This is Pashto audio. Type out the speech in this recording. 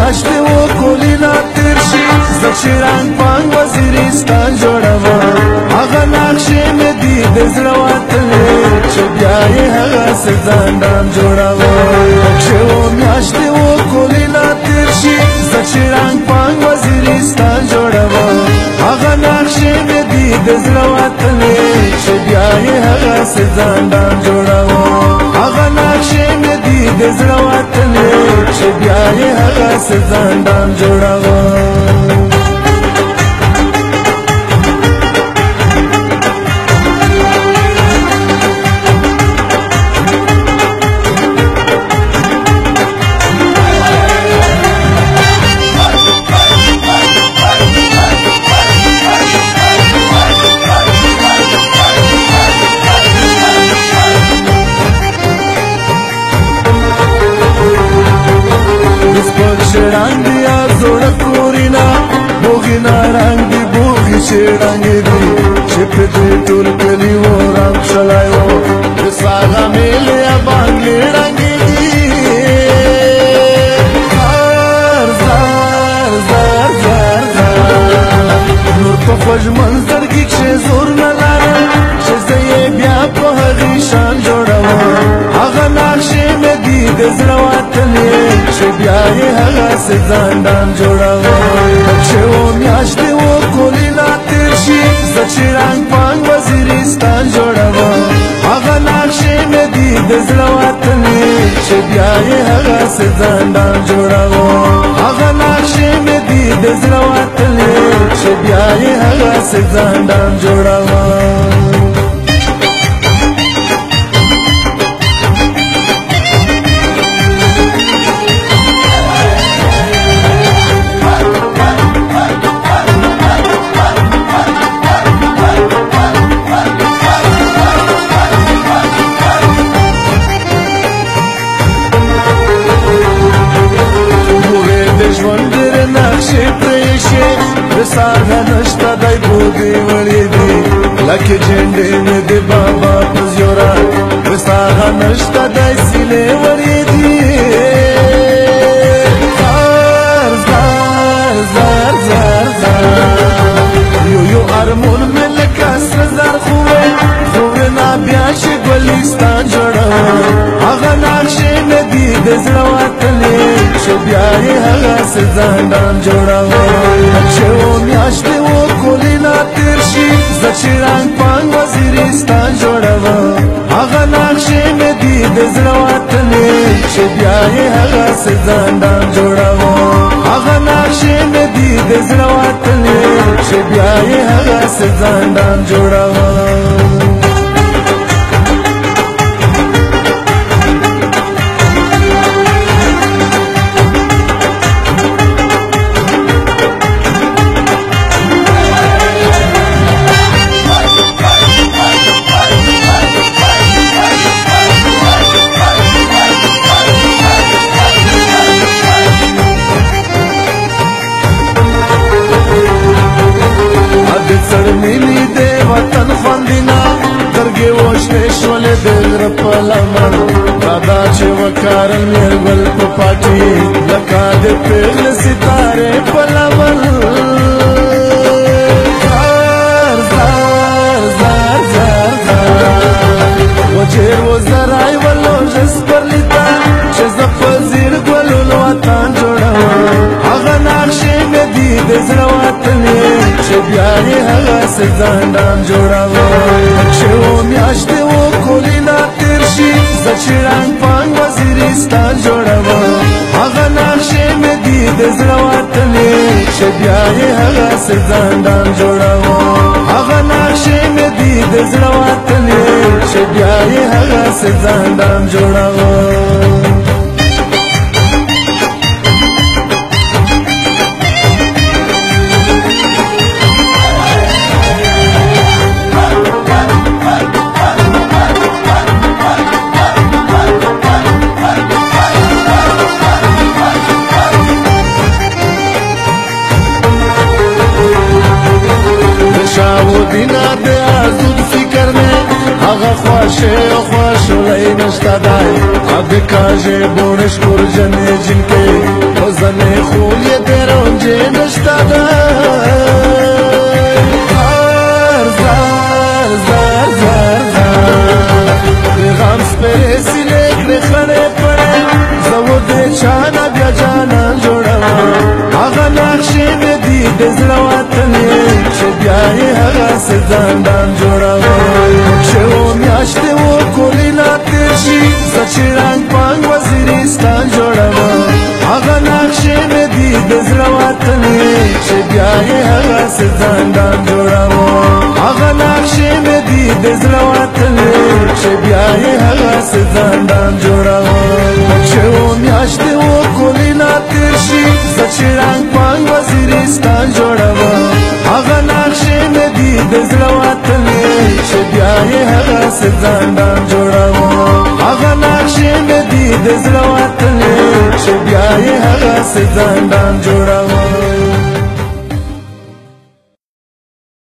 میاشتې وکولینا تیر شي زه چې رنګ پانګ وزیرستان جوړوم هغه نقشې مې دي د زړه وتلې چې بیا یې هغسې ځانډان جوړوم چې میاشتې وکولینا تیر شي زه چې رنګ پانګ وزیرستان جوړوم هغه نقشې مې دي د زړه وتلې چې بیا یې هغسې ځانډان جوړوم هغه نقشې مې دي د زړه وتلې چې بیا یې هغسې ځانډان جوړوم رنگ دیا زوڑا کورینا بوگی نا رنگ دی بوگی چه رنگ دی چه پدی طول کلی و رنگ شلای و بساغا میلی بانگلی رنگ دی زار زار زار زار زار نور پا خوش منظر کی کشه زور نلارا چه زی بیا پا حقیشان جوڑا و آغا نقشه میں دی دزر واتنی چې بیا یې هغسې ځانډان جوړوم چې میاشتې وکولینا تیر شي زه چې رنګ پانګ وزیرستان جوړوم هغه نقشې مې دي د زړه وطنې چې بیا یې هغسې ځانډان جوړوم هغه نقشې مې دي د زړه وطنې چې بیا یې هغسې ځانډان جوړوم سارا نشتا دای بودی ولی دی لکه جنڈی می دی بابا پزیورا سارا نشتا دای سیلی ولی دی زار زار زار زار زار یو ارمون میں لکاسر زار خوه نا بیاش گولیستان جوڑا آغا نقشی میں دی دزر واتلی چه بیایی هغسې ځانډان جوړوم چې میاشتې وکولینا تیر شي زه چې رنګ پانګ وزیرستان جوړوم هغه نقشې مې دي د زړه وطنې چې بیا یې هغسې ځانډان جوړوم هغه نقشې مې دي د زړه وطنې چې بیا یې هغسې ځانډان جوړوم مینی دے وطن خوندینا درگی وشتے شولے دغر پلمن دادا چه وکارل میرگل پاکی لکا دے پیغل ستارے پلمن زار زار زار زار زار وجیر وزرائی ولو جس پر لیتا چه زفزیر گلول وطن جوڑا آغا نقشی میں دی دزر وطنی چې بیا یې هغسې ځانډان جوړوم چې میاشتې وکولینا تیر شي زه چې رنګ پانګ وزیرستان جوړوم هغه نقشې مې دي د زړه وطنې چې بیا یې هغسې ځانډان جوړوم هغه نقشې مې دي د زړه وطنې چې بیا یې هغسې ځانډان جوړوم دینا دے آزود فکر میں آغا خواہ عاشق خوشولی نشتا دای آبی کاجه بونش کور جنه جنکه وزنه خولی درونجه نشتا دای زار زار زار زار غم سپره سیلک رخنه پره زود چانا بیا جانان جوڑا آغا نقشی میں دی دزلا وطنی چه بیایی هغا سزندان جوڑا چه و میاشتی و کولی ناترشی سچی رنگ پانگ وزیرستان جوڑا آغا نقشی میں دی دزلا وطنی چه بیایی هغا سزندان جوڑا آغا نقشی میں دی دزلا وطنی چه بیایی هغا سزندان جوڑا چه و میاشتی و کولی ناترشی سچی رنگ پانگ وزیرستان جوڑا آغا نقشی میں دی دزلا وطنی چه بیایی هغا سزندان جوڑا آغا نقشی میں دی دزلا وطنی چه بیایی هغا سزندان جوڑا